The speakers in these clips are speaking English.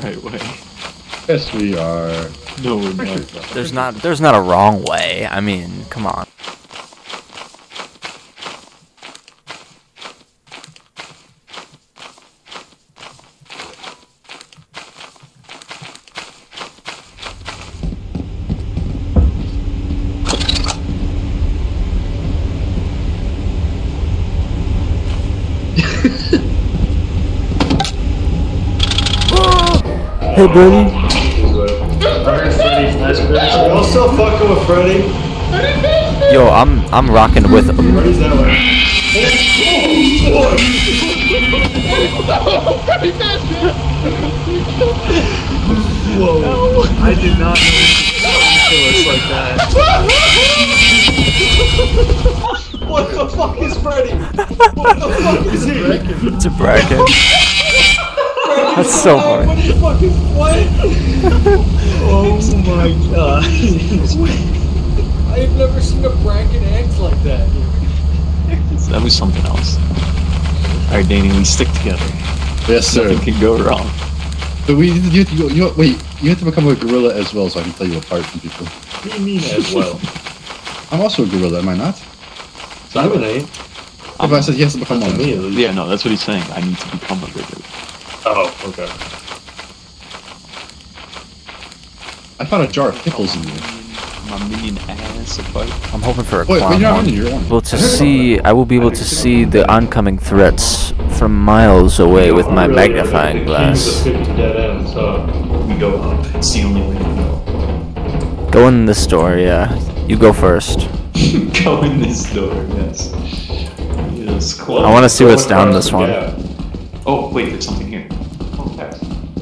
right way. Yes, we are. No, we're not. There's not a wrong way. I mean, come on. Hey, buddy. Y'all still fucking with Freddy? Yo, I'm rocking with him. Freddy's that way. Whoa! I did not know he could kill us like that. What the fuck is Freddy? What the fuck is he? It's a bracket. That's so hard. What the fuck is what? Oh my god. I've never seen a bracket act like that. That was something else. Alright, Danny, we stick together. Yes, sir. Nothing can go wrong. But you have to go, wait, you have to become a gorilla as well so I can tell you apart from people. What do you mean as well? I'm also a gorilla, am I not? Simon ain't. If I said he has to become one. Me, at least. Yeah, no, that's what he's saying. I need to become a gorilla. Oh, okay. I found a jar of pickles in you. My minion ass apart. I'm hoping for a Wait, clown you're not horn. in, you're one. I will be able to see the oncoming threats from miles away with my magnifying glass. Dead end, so We go up. It's the only way to go. Go in this door, yeah. You go first. Go in this door, yes. Yes, close. I want to see what's down this one. Yeah. Oh, wait, there's something here. Oh, text.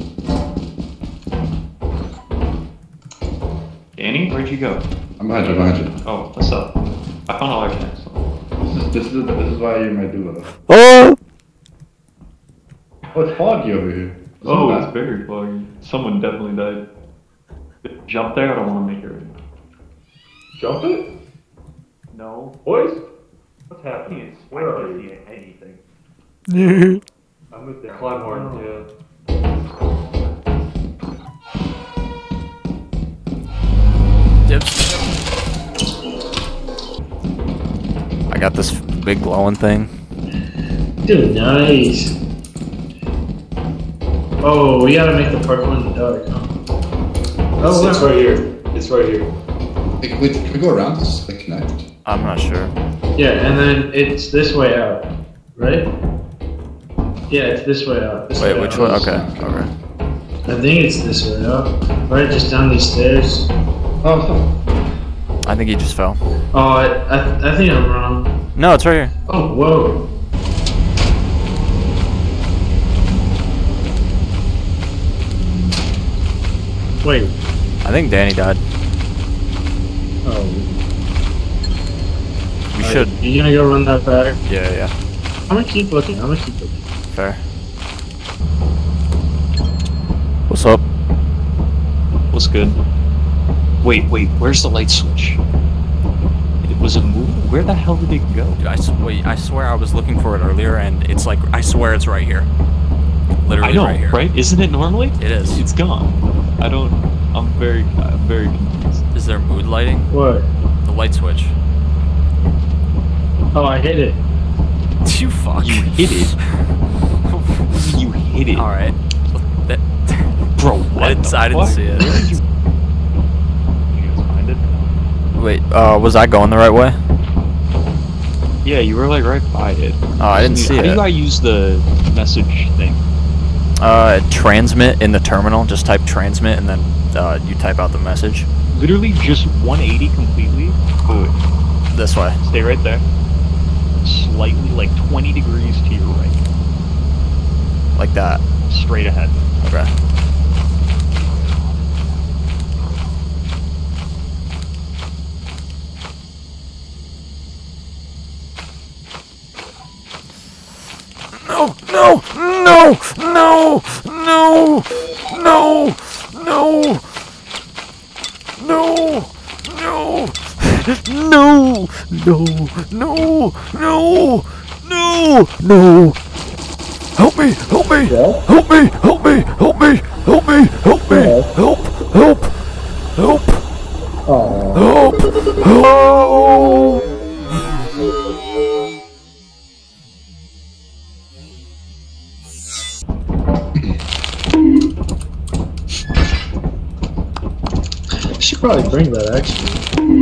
Danny, where'd you go? I'm behind you. Oh, what's up? I found all our connects. This is why you're my duo. Oh! Oh, it's foggy over here. Oh, it's very foggy. Someone definitely died. Jump there, I don't want to make it right now. Jump it? No. Boys? What's happening? Where are you? Anything. I'm with the climb horn, yeah. I got this big glowing thing. Dude, nice. Oh, we gotta make the parkour in the dark, huh? Oh, It's right here. It's right here. Hey, wait, can we go around this? Like, connect? I'm not sure. yeah, and then it's this way out, right? Yeah, it's this way out. This Wait, way which out. way? Okay, okay. I think it's this way out. Right, just down these stairs. Oh, I think he just fell. Oh, I think I'm wrong. No, it's right here. Oh, whoa. Wait. I think Danny died. Oh. We should. You gonna go run that back? Yeah. I'm gonna keep looking. Fair. What's up? What's good? Wait, where's the light switch? It was a move? Where the hell did it go? Dude, I swear I was looking for it earlier, and it's like, I swear it's right here. Literally I know, right here. right? Isn't it normally? It is. It's gone. I'm very confused. Is there mood lighting? What? The light switch. Oh, I hit it. You fuck. You hit it? You hit it? Alright. Bro, what? I didn't see it. Where did you guys find it? Wait, was I going the right way? Yeah, you were like right by it. Oh, I didn't see How it. do I use the message thing? Transmit in the terminal. Just type transmit and then you type out the message. Literally just 180 completely. Good. This way. Stay right there. Slightly, like 20 degrees to your right. Like that. Straight ahead. Okay. No! No! No! No! No! No! No! No! No! No! No! No! No! No! No! Help me! Help me! Yeah? Help me! Help me! Help me! Help me! Help me! Yeah. Help! Help! Help! Oh. Help! Help! Should probably bring that actually.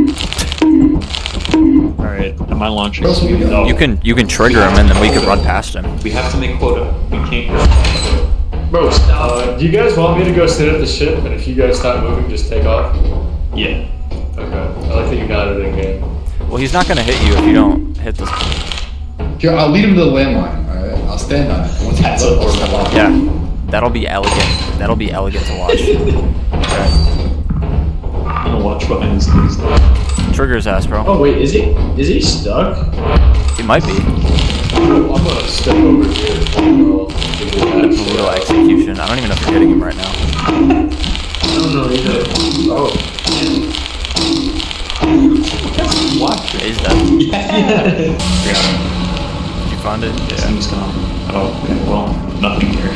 Alright, am I launching? What else we got? You can trigger him and then we can run past him. We have to make quota. We can't. Bro, stop. Do you guys want me to go sit at the ship, and if you guys stop moving, just take off? Yeah. Okay. I like that you nodded in game. Well, he's not gonna hit you if you don't hit this. Here, I'll lead him to the landmine. All right, I'll stand on it. Once it's up, I'll step off. Yeah, that'll be elegant. That'll be elegant to watch. Okay. I'm gonna watch behind these. Trigger his ass, bro. Oh wait, is he stuck? He might be. I'm gonna step over here. Brutal execution. I don't even know if you're hitting him right now. I don't know either. Oh. Watch it. He's dead. Yeah. Did you find it? Yeah. Yeah. He's gone. Oh, okay. Well, nothing here.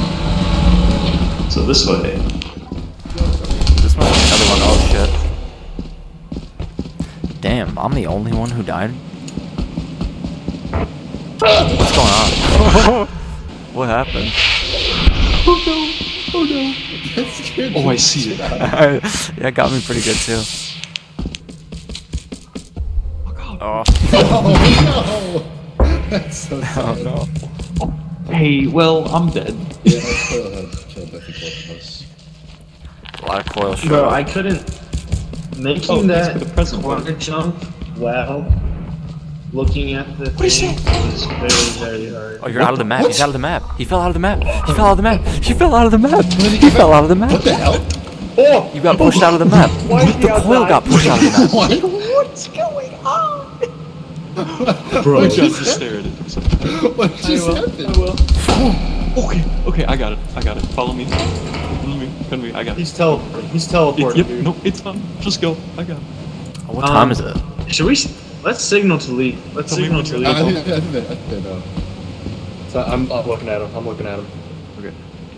So this way. This must be another one. Oh shit. Damn, I'm the only one who died? What's going on? What happened? That scared Oh, me. I see it. Yeah, it got me pretty good too. Oh, Oh no! That's so sad. oh no. Hey, well, I'm dead. Yeah, that's killed, I think, both of us. A lot of coil shot. Bro, I couldn't making Oh, thanks that for the present. corner jump while looking at the What is thing that? was very, very hard. Oh, you're out of the map. He's out of the map. He fell out of the map. He fell out of the map. He fell out of the map. He fell out of the map. What the hell? Oh! You got pushed out of the map. Why is he The coil outside? got pushed out of the map. What? What's going on? Bro, I just stared at it. what just happened? Okay, I got it. Follow me. Follow me. I got it. He's teleporting, Yep, dude. no, it's fine. Just go. I got it. What time is it? Should we? Let's signal to leave. Let's Tell me signal when to you're- leave. I think they know. So I'm looking at him. Okay.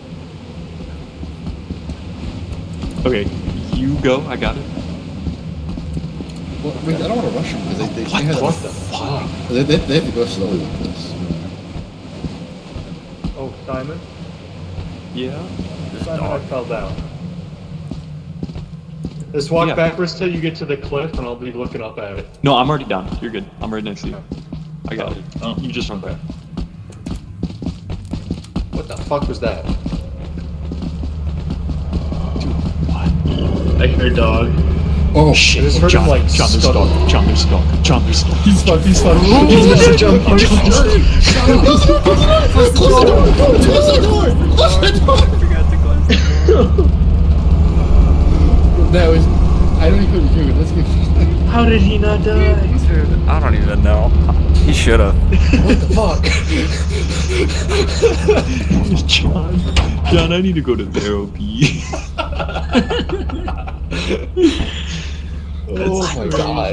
Okay, you go. I got it. Well, wait, I don't want to rush them because they What have the to, fuck? they have to go slowly with this. Oh, Simon? Yeah. Simon, I fell down. Just walk Yeah. backwards till you get to the cliff, and I'll be looking up at it. No, I'm already down. You're good. I'm right next to you. I got it. You just run back. What the fuck was that? Dude, what? I heard dog. Oh Shit. I just heard John, him, like, John, there's a scuttle. dog. John, there's a dog. John, there's a dog. He's stuck. He's stuck. He's gonna jump. Close the door! Close the door! Close the door! That was. I don't even hear it. Let's get. How did he not die? Dude, I don't even know. He should have. What the fuck? John, I need to go to therapy. Oh my god.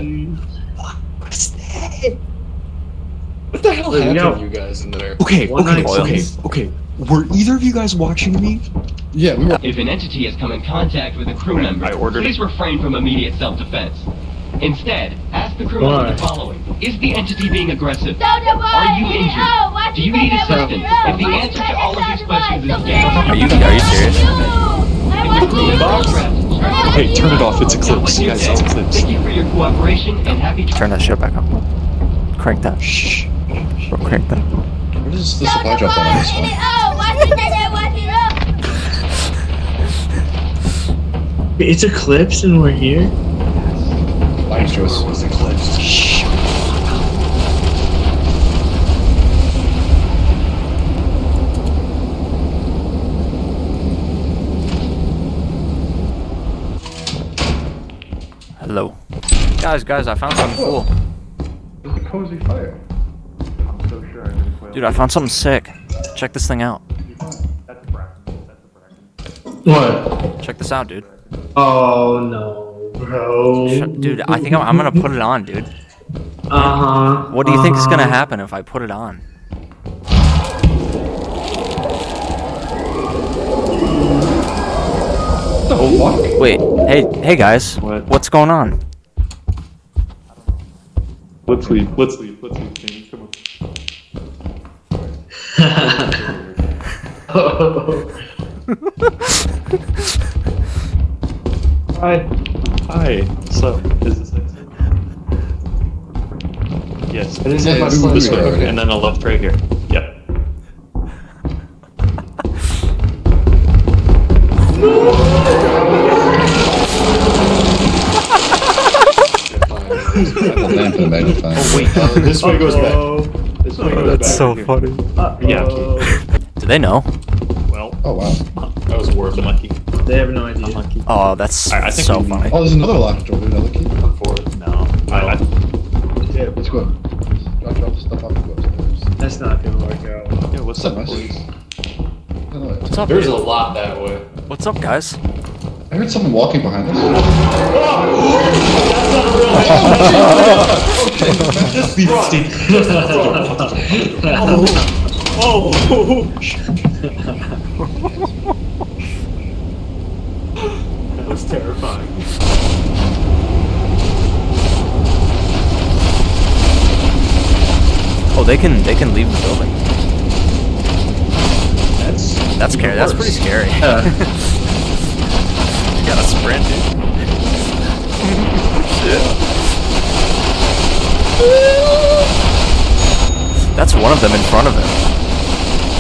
What the hell Wait, we happened got- to you guys in there? Okay, One okay, night okay, stands. okay. Were either of you guys watching me? Yeah, we were. If an entity has come in contact with a crew member, I ordered please refrain from immediate self-defense. Instead, ask the crew member the following. Is the entity being aggressive? Are you injured? Do you need assistance? If the answer to all of these questions is yes, Are you serious? the crew member is trapped. Hey, turn it off. It's Eclipse. Okay. Guys, it's Eclipse. Thank you for your cooperation and happy Turn that shit back up. Crank that. Shh. Bro, crank that. Where does the supply drop on this one? It's Eclipse and we're here? Thanks, Joyce. Shh. Hello. Guys, I found something cool. It's a cozy fire. I'm so sure I didn't quail. Dude, I found something sick. Check this thing out. That's a bracken. That's a bracken. What? Check this out, dude. Oh no, bro. Dude, I think I'm gonna put it on, dude. Uh-huh. What do you think is gonna happen if I put it on? fuck? Wait, hey guys. What? What's going on? Let's leave. James. Come on. Hi. What's up? Is this it? Yes. I didn't have my This slime way, right. And then a left right here. Yep. The lamp and a magnifying. Oh wait. This way goes back. This way goes That's back. so funny. Yeah. Okay. Do they know? Well, Oh wow. that was worth lucky. They have no idea. Unlucky. Oh, that's I think so we- funny. Oh, there's another locked door. Another key. No. Yeah, let's go. Drop the stuff off and go upstairs. That's not gonna work out. Yeah. What's up, Nice. boys? I don't know. What's up? There's a lot that way. What's up, guys? I heard someone walking behind us. That was terrifying. Oh, they can leave the building. That's scary. That's pretty scary. You gotta sprint, dude. That's one of them in front of him.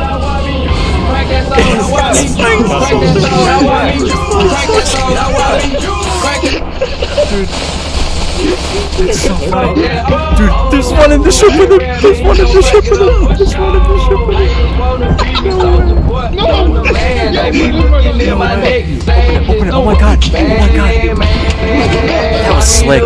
It's so funny. Dude, there's one in the ship with him. There's one in the ship with him. There's one in the ship with him. Open it. Oh my god. Oh my god. That was slick.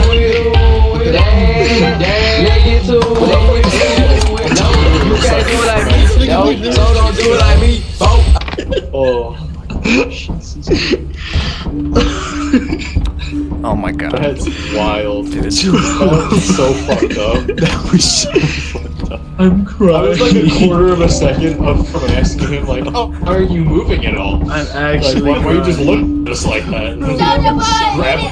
Oh my god. That's wild. Dude, it's That was so fucked up. That was so fucked up. I'm crying. I was like a quarter of a second from asking him, like, oh, how are you moving at all? I'm Like, actually. why you just look at us like that? Grab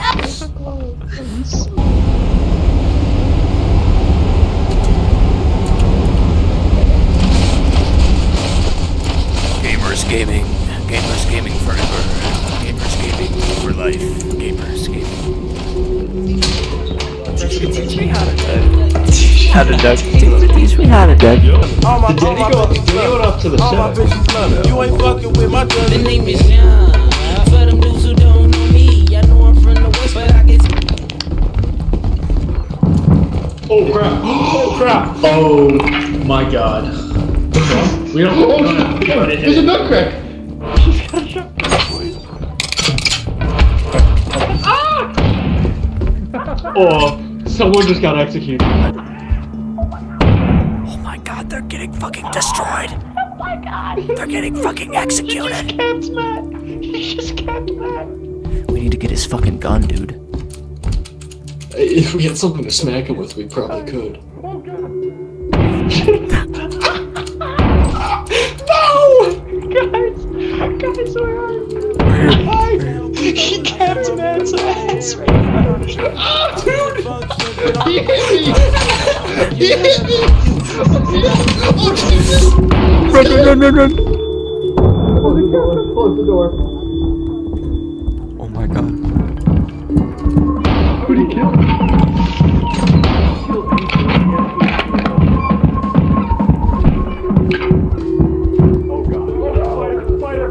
Gamers gaming. Gamers gaming forever. Gamers gaming for life. Gamers gaming. Teach me how to duck. How to duck. Teach me how to duck. Did he go up to the ship? You ain't fucking with my cousin. The name is Young. For them dudes who don't know me, I know I'm from the west, but I get. Oh crap! Oh crap! Oh my god. We don't have to go to There's a hit. nutcrack. Oh, someone just got executed. Oh my god, they're getting fucking destroyed. Oh my god. They're getting fucking executed. He just kept Matt. We need to get his fucking gun, dude. If we had something to smack him with, we probably could. Guys, where are you? He kept Matt's ass right now. He hit me. He hit me. Oh Jesus! Run, run, run, run, run. Close the door. Oh my god. Who'd he kill? Oh god. Spider!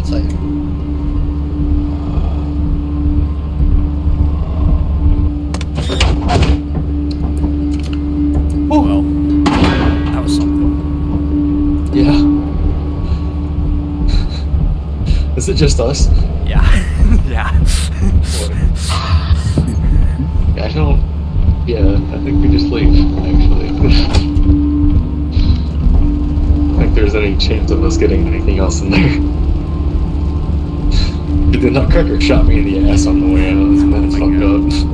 exciting. Well, that was something. Yeah. Is it just us? Yeah. Yeah. I don't. Yeah, I think we just leave, actually. I think there's any chance of us getting anything else in there. The Nutcracker shot me in the ass on the way out, and then fucked up.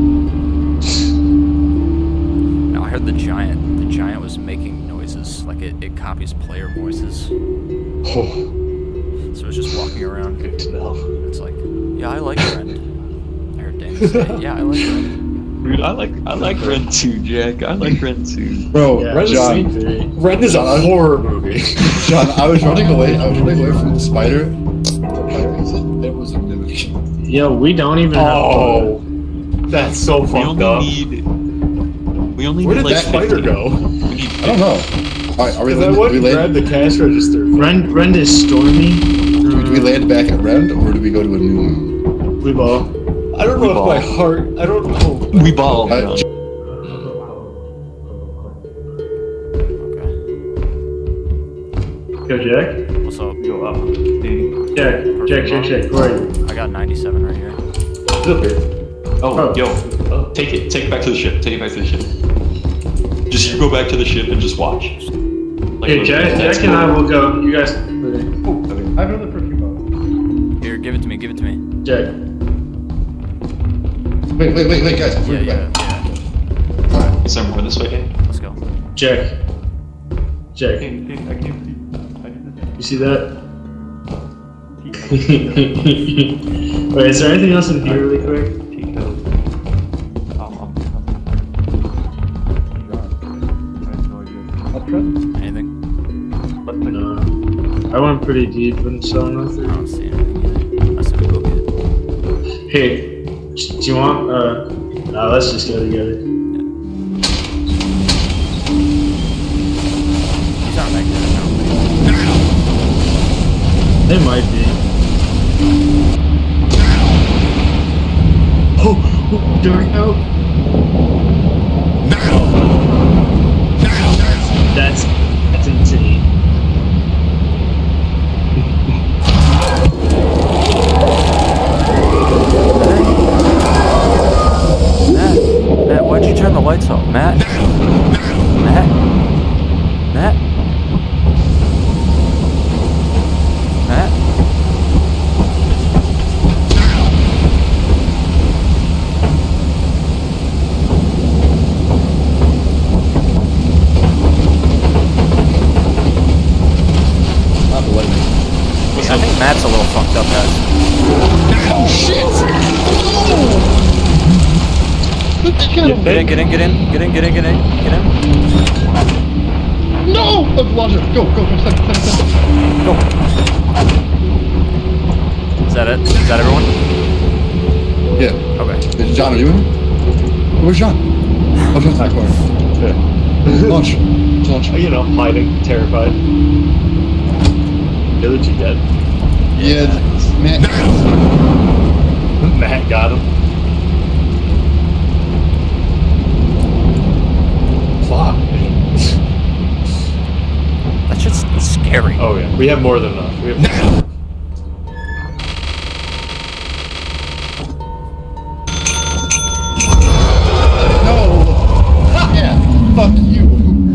No, I heard the giant. The giant was making noises. Like it copies player voices. Oh, So it was just walking around. good to know. It's like, yeah, I like Rend. I heard Daniel say, yeah, I like Rend. Dude, I like Ren too, Jack. I like Ren too. Bro, Yeah, John, Ren is a horror movie. John, I was running away from the spider. It was a mimic. Yo, we don't even Oh, that's so We fucked only up. need. We only Where need did like that spider 50. go? We need I don't know. Alright, are we Because I land, wouldn't grab the cash register. Rend is stormy. do we land back at Rend, or do we go to a new one? We ball. I don't know if my heart. I don't know. We ball. I- John. Go, Jack. What's up? Go up. Jack. Where are you? I got 97 right here. Oh, yo, take it back to the ship. Take it back to the ship. Just you go back to the ship and just watch. Like, Hey, Jack and I will go. You guys. I have another perfume bottle. Here, give it to me. Give it to me. Jack. Wait, guys. Before we go back. Yeah. Is there more this way, Dave? Let's go. Jack. I can't see. You see that? Wait, is there anything else in here really quick? Anything? No. I went pretty deep and so I nothing. don't see anything either. I said we go get it. Hey, do you want, let's just go together. He's not back there. They might be. Oh, during out. That's insane. Matt, why'd you turn the lights off? Matt? Matt? Matt? Matt? Not the lightning. I think Matt's a little fucked up, guys. Oh shit! Get in. No! Launch it. Go. Go. Is that it? Is that everyone? Yeah. Okay. Is John, are you in? Where's John? Oh, John's in the corner. Yeah. Launch. You know, hiding, terrified. The other two dead. Yeah, man. Matt got him. Fuck. That shit's scary. Oh yeah, we have more than enough. We have No! Yeah, fuck you.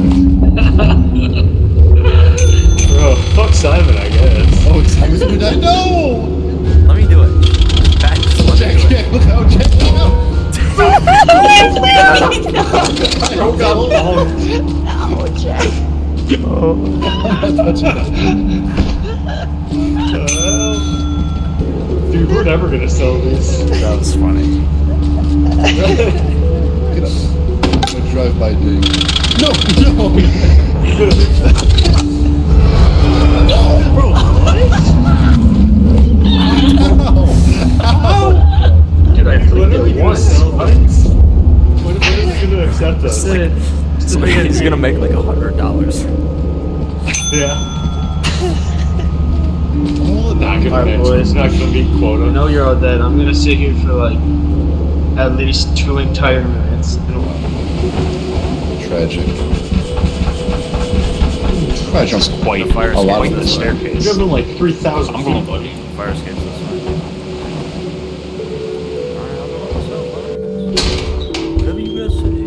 Bro, fuck Simon, I guess. Oh, Simon's gonna die. No! Let me do it. Pat, just let me do it. Jack, look out, Jack, look out! Dude, we're never gonna sell these. That was funny. Get up. I'm gonna drive by Dave. No! Bro, what? Dude, I Literally flicked it gonna once. sell things? When is he gonna accept us? He's gonna make like $100. Yeah. Not gonna Alright, match. boys. It's not gonna meet I quota. know you're all dead. I'm gonna sit here for like at least 2 entire minutes. Tragic. Probably jumps Quite The fire a lot escape of the this. staircase. You're going like 3,000 I'm going, feet, buddy. Fire escape this way. Whatever you guys say.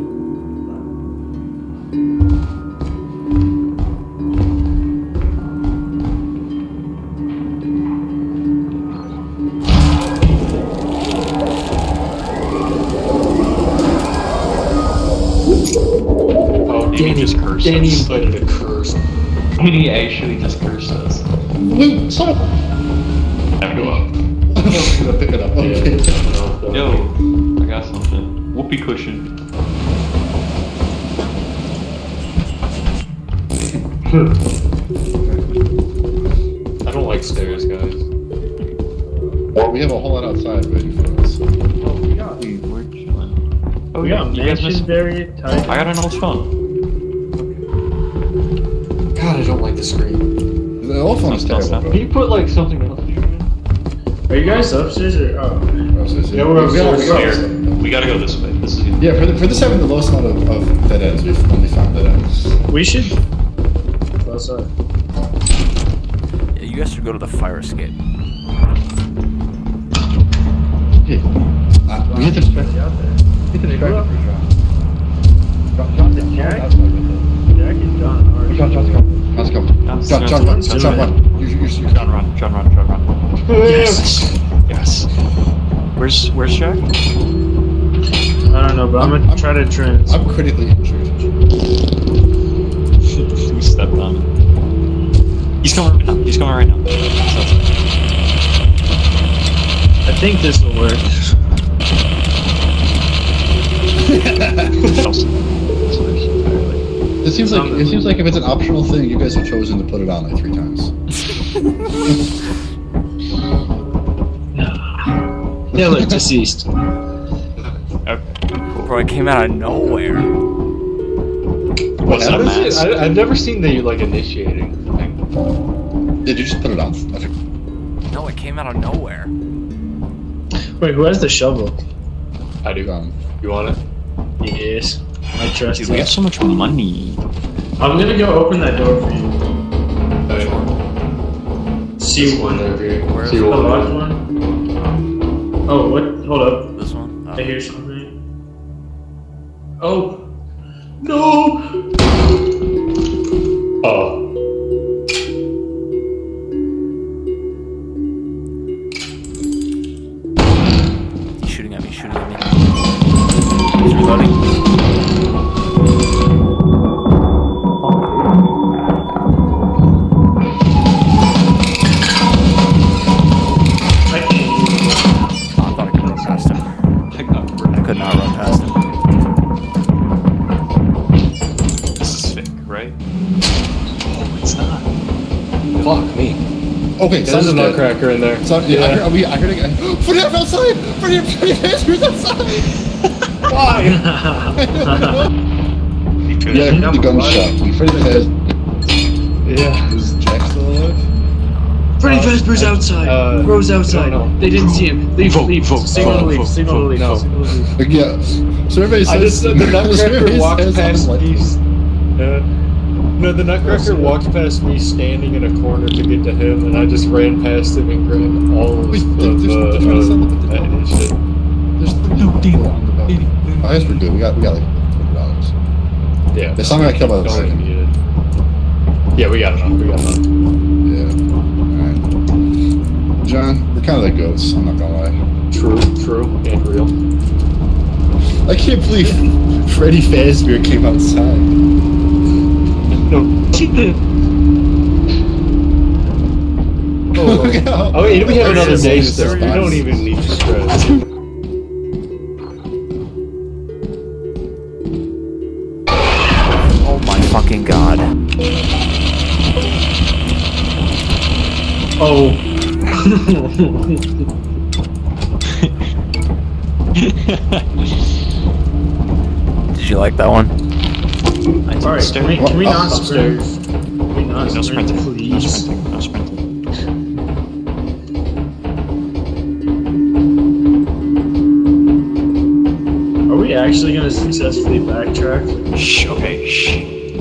Oh, Danny just cursed Danny us. invited a curse. Danny actually just cursed us. Luke, son of a... Time to go up. I'm gonna pick it up. Okay. Yo, I got something. Whoopee cushion. I don't like stairs, guys. Well, we have a whole lot outside waiting for us. We're chilling. Oh We got you guys missed. very tight. I got an old phone. God, I don't like the screen. The old phone is terrible, bro. Can you put like something else here? Are you guys upstairs or? Oh. Yeah, we're upstairs. We gotta go this way. This is Yeah, for this having the lowest amount of dead ends, we've only found dead ends. We should. What's up? Yeah, you guys should go to the fire escape. Hey, we hit the Check you out there. hit the distraction for John. John's Jack? outside with Jack is done. it. John's coming. John's coming. John, run. John, run. You're John, run. John, run. John, run. Yes. Yes. Where's Jack? I don't know, but I'm gonna try to trans. I'm critically injured. We stepped on him. He's coming right now. He's coming right now. I think this will work. It seems like if it's an optional thing, you guys have chosen to put it on like 3 times. Yeah, look, deceased. Bro, it came out of nowhere. What's How up, does man? it? I've never seen the like initiating thing. Did you just put it on? I think. No, it came out of nowhere. Wait, who has the shovel? I do. You want it? Yes. I trust Dude, you. we have so much money. I'm gonna go open that door for you. See one over here. Where is See it? The one. locked one? Oh, what? Hold up. This one? I hear something. Oh. No! Oh. He's shooting at me, shooting at me. He's reloading. I can't. Oh, I thought I could run past him. I could not run past him. This is fake, right? Oh, it's not. Fuck me. Okay, There's a nutcracker in there. So, yeah, I heard again. Freddy outside! Freddy Fazbear's outside! Why? Yeah, I heard the gunshot. Freddy Fazbear. Yeah. Is Jack still alive? Freddy Fazbear's outside. Bro's outside. no. They didn't see him. Leave, leave. Signal to leave. Signal to leave. No. Signal to leave. Like, yeah. So everybody says I just the nutcracker everybody walked says past I'm like- me. No, the nutcracker walked past me standing in a corner to get to him, and I just ran past him and grabbed all of Wait, his shit. There's no deal on the boat. I guess we're good. We got like $100. Yeah. They saw me got killed by the Don't second. need it. Yeah, we got enough. We got enough. Yeah. Alright. John, we're kind of like goats. I'm not gonna lie. True, and real. I can't believe Freddy Fazbear came outside. No. Oh, and we have another day still. We don't even need to stress. Oh my fucking god. Oh. Did you like that one? Alright, can we not sprint? Upstairs. Can we not No sprint, sprinting. No please? sprinting. No sprinting. actually gonna successfully backtrack? Shh, okay, shh.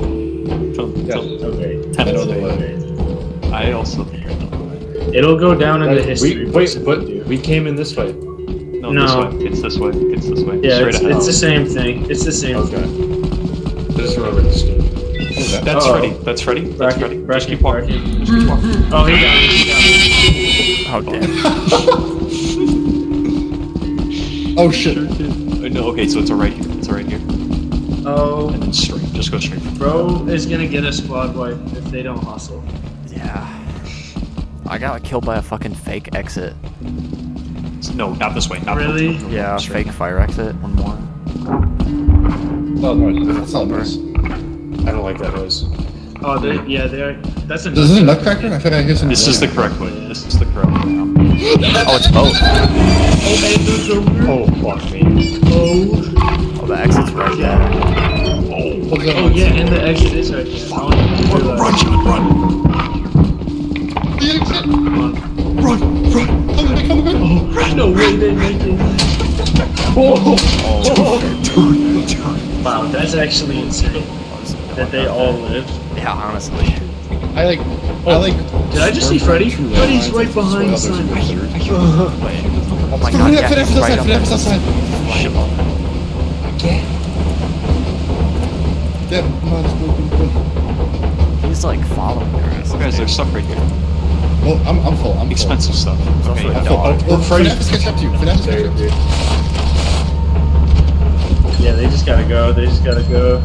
Okay. I know the way. I also... It'll go down in the history. Wait, but we came in this way. No, No. this way. It's this way. It's this way. Yeah, Straight ahead. it's the same thing. It's the same Okay. thing. Just remember this stuff. That's Uh-oh. Freddy. That's Freddy. That's Freddy. Just keep walking. Bracket. Just keep walking. Oh, he got me. Oh, damn. Oh shit. No, okay, so it's right here. It's right here. Oh, And then straight. Just go straight. bro is gonna get a squad wipe if they don't hustle. Yeah. I got killed by a fucking fake exit. No, not this way. Not Really? this way. Yeah, Straight. fake fire exit. One more. No, no, that's not nice. I don't like that noise. Oh, yeah, they're. That's a. Is this a nutcracker? I think I hear some. This is the correct way. This is the correct way now. Oh, it's both. Oh, fuck me. Oh, the exit's right there. What's that? Oh yeah, and the exit is right here. Run, John, run! The exit! Come on. Run! Come on! No way they make it. Wow, that's actually insane. That they all live. Yeah, honestly. I like. Did I just see Freddy? Freddy's right behind Simon. Oh my god, yeah, he's right up there. Yeah, He's like following their ass. Guys, there's stuff right here. well, I'm full. I'm Expensive stuff. Okay, also a I'm full. dog. Oh, FNAF's catch up to you. FNAF's catch up to you. Yeah, they just gotta go. They just gotta go.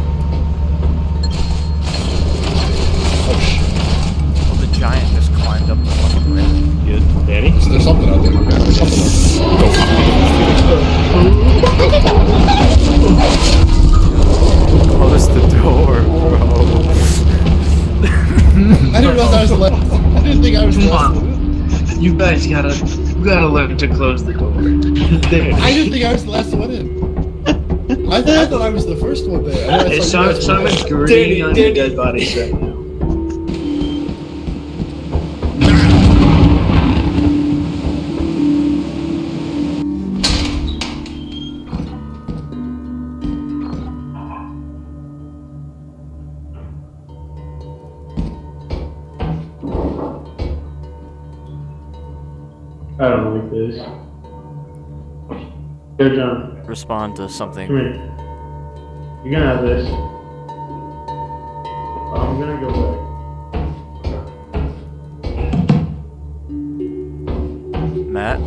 Oh shit. Oh, the giant just climbed up the fucking rim. Good. Danny? There's something out there. There's something out Close the door, bro. I didn't realize I was the last. I didn't think I was the Come last. on. You guys gotta learn to close the door. I didn't think I was the last one in. I thought I was the first one there. I Hey, saw you guys Simon's go gurning on your dead bodies right now. I don't like this. Here, John. Respond to something. Come here. You're gonna have this. I'm gonna go back. Matt?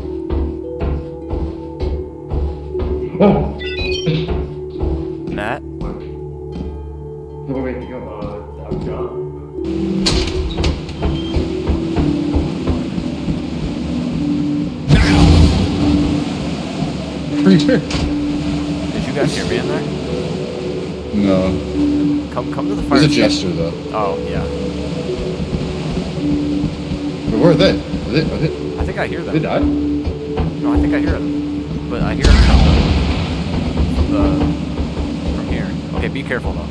Matt? Wait, go. I'm gone. Pretty sure. Did you guys hear me in there? No. Come to the fire There's a station. gesture though. Oh, yeah. But where are they? Are they? I think I hear them. They died? No, I think I hear them. But I hear them from here. Okay, be careful though.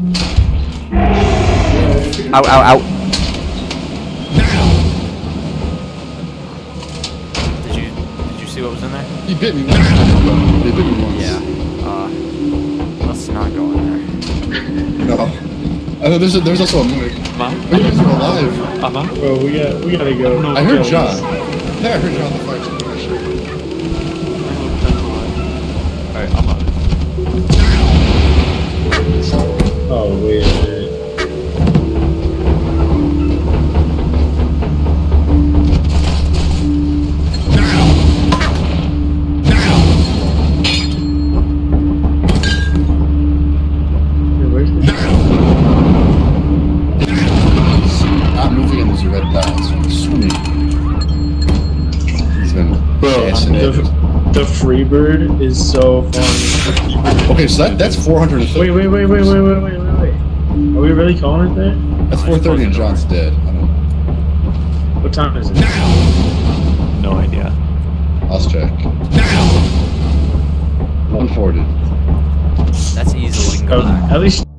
Ow, ow, ow. Did you see what was in there? He bit me once. They bit me once. Yeah. Let's not go in there. No. I know there's also a mimic. Mom? Oh, you guys are alive. Mom? Bro, we gotta go. I heard John. I think I heard John on the fire escape. Alright, I'm on. Oh, wait a minute. Not moving and there's a red dot. So I'm assuming he's been assassinated. The Freebird is so funny. Okay, so that's 430. Wait. Are we really calling it that? That's 430 and John's dead. I don't know. What time is it? No idea. I'll check. 140. That's easy. We can go Oh, back. at least